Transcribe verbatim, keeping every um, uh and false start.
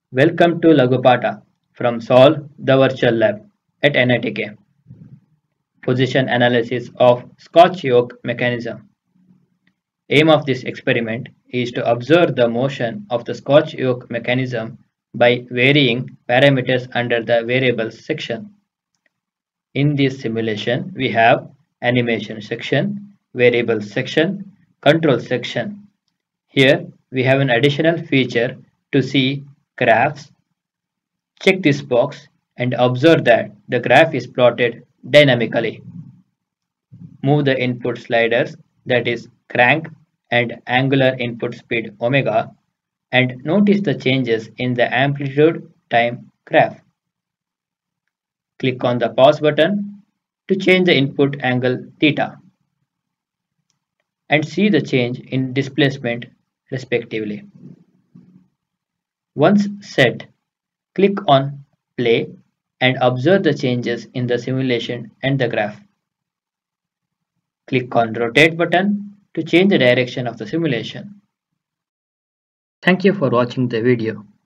Welcome to Lagupata from Solve the Virtual Lab at N I T K. Position analysis of Scotch yoke mechanism. Aim of this experiment is to observe the motion of the Scotch yoke mechanism by varying parameters under the variables section. In this simulation, we have animation section, variables section, control section. Here we have an additional feature to see graphs. Check this box and observe that the graph is plotted dynamically. Move the input sliders, that is crank and angular input speed omega, and notice the changes in the amplitude time graph. Click on the pause button to change the input angle theta and see the change in displacement respectively. Once set, click on play and observe the changes in the simulation and the graph. Click on rotate button to change the direction of the simulation. Thank you for watching the video.